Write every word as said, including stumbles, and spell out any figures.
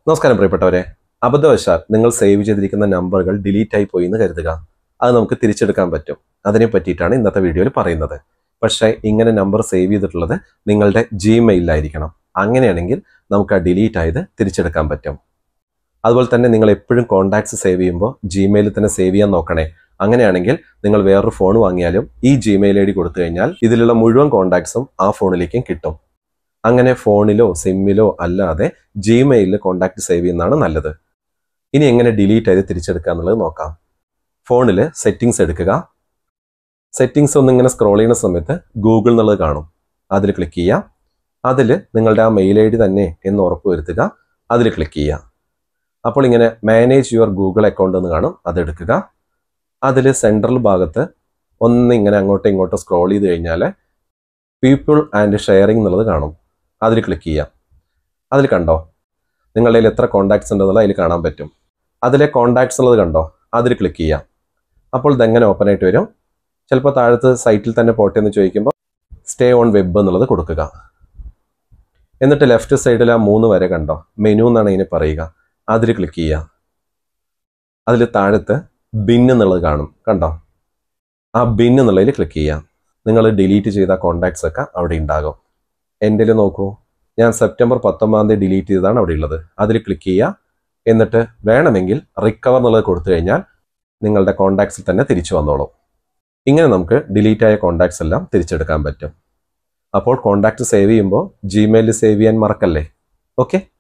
നമസ്കാരം പ്രിയപ്പെട്ടവരെ, അബദ്ധവശാൽ നിങ്ങൾ സേവ് ചെയ്തിരിക്കുന്ന നമ്പറുകൾ ഡിലീറ്റ് ആയി പോയി എന്ന് കരുതുക. അത് നമുക്ക് തിരിച്ചെടുക്കാൻ പറ്റും. അതിനെ പറ്റിയിട്ടാണ് ഇന്നത്തെ വീഡിയോയിൽ പറയുന്നത്. പക്ഷേ ഇങ്ങനെ നമ്പർ സേവ് ചെയ്തിട്ടുള്ളത് നിങ്ങളുടെ ജിമെയിലായിരിക്കണം. അങ്ങനെയാണെങ്കിൽ നമുക്ക് ആ ഡിലീറ്റ് ആയത് തിരിച്ചെടുക്കാൻ പറ്റും. അതുപോലെ തന്നെ നിങ്ങൾ എപ്പോഴും കോൺടാക്ട്സ് സേവ് ചെയ്യുമ്പോൾ ജിമെയിലിൽ തന്നെ സേവ് ചെയ്യാൻ നോക്കണേ. അങ്ങനെയാണെങ്കിൽ നിങ്ങൾ വേറൊരു ഫോൺ വാങ്ങിയാലും ഈ ജിമെയിൽ ഐ ഡി കൊടുത്തു കഴിഞ്ഞാൽ ഇതിലുള്ള മുഴുവൻ കോൺടാക്ട്സും ആ ഫോണിലേക്കും കിട്ടും. അങ്ങനെ ഫോണിലോ സിമ്മിലോ അല്ലാതെ ജിമെയിലിൽ കോൺടാക്ട് സേവ് ചെയ്യുന്നതാണ് നല്ലത്. ഇനി എങ്ങനെ ഡിലീറ്റ് ചെയ്ത് തിരിച്ചെടുക്കുക എന്നുള്ളത് നോക്കാം. ഫോണിൽ സെറ്റിങ്സ് എടുക്കുക. സെറ്റിങ്സ് ഒന്ന് ഇങ്ങനെ സ്ക്രോൾ ചെയ്യുന്ന സമയത്ത് ഗൂഗിൾ എന്നുള്ളത് കാണും. അതിൽ ക്ലിക്ക് ചെയ്യുക. അതിൽ നിങ്ങളുടെ ആ മെയിൽ ഐ ഡി തന്നെ എന്ന് ഉറപ്പ് വരുത്തുക. അതിൽ ക്ലിക്ക് ചെയ്യുക. അപ്പോൾ ഇങ്ങനെ മാനേജ് യുവർ ഗൂഗിൾ അക്കൗണ്ട് എന്ന് കാണും. അതെടുക്കുക. അതിൽ സെൻട്രൽ ഭാഗത്ത് ഒന്ന് ഇങ്ങനെ അങ്ങോട്ടും ഇങ്ങോട്ടും സ്ക്രോൾ ചെയ്ത് കഴിഞ്ഞാൽ പീപ്പിൾ ആൻഡ് ഷെയറിംഗ് എന്നുള്ളത് കാണും. അതിൽ ക്ലിക്ക് ചെയ്യാം. അതിൽ കണ്ടോ നിങ്ങളുടെ കയ്യിൽ എത്ര കോൺടാക്ട്സ് ഉണ്ടെന്നുള്ളത് അതിൽ കാണാൻ പറ്റും. അതിലെ കോൺടാക്ട്സ് ഉള്ളത് കണ്ടോ, അതിൽ ക്ലിക്ക് ചെയ്യാം. അപ്പോൾ ഇതെങ്ങനെ ഓപ്പൺ ആയിട്ട് വരും. ചിലപ്പോൾ താഴത്ത് സൈറ്റിൽ തന്നെ പോട്ടെ എന്ന് ചോദിക്കുമ്പോൾ സ്റ്റേ ഓൺ വെബ് എന്നുള്ളത് കൊടുക്കുക. എന്നിട്ട് ലെഫ്റ്റ് സൈഡിൽ ആ മൂന്ന് വരെ കണ്ടോ, മെനു എന്നാണ് ഇതിനെ പറയുക. അതിൽ ക്ലിക്ക് ചെയ്യുക. അതിൽ താഴത്ത് ബിൻ എന്നുള്ളത് കാണും. കണ്ടോ, ആ ബിൻ എന്നുള്ളതിൽ ക്ലിക്ക് ചെയ്യാം. നിങ്ങൾ ഡിലീറ്റ് ചെയ്ത കോൺടാക്ട്സ് ഒക്കെ അവിടെ ഉണ്ടാകും. എൻ്റെ നോക്കൂ, ഞാൻ സെപ്റ്റംബർ പത്തൊമ്പതാം തീയതി ഡിലീറ്റ് ചെയ്തതാണ് അവിടെ ഉള്ളത്. അതിൽ ക്ലിക്ക് ചെയ്യുക. എന്നിട്ട് വേണമെങ്കിൽ റിക്കവർ എന്നുള്ളത് കൊടുത്തു കഴിഞ്ഞാൽ നിങ്ങളുടെ കോൺടാക്ട്സിൽ തന്നെ തിരിച്ചു വന്നോളും. ഇങ്ങനെ നമുക്ക് ഡിലീറ്റ് ആയ കോൺടാക്ട്സ് എല്ലാം തിരിച്ചെടുക്കാൻ പറ്റും. അപ്പോൾ കോൺടാക്ട് സേവ് ചെയ്യുമ്പോൾ ജിമെയിലിൽ സേവ് ചെയ്യാൻ മറക്കല്ലേ. ഓക്കെ.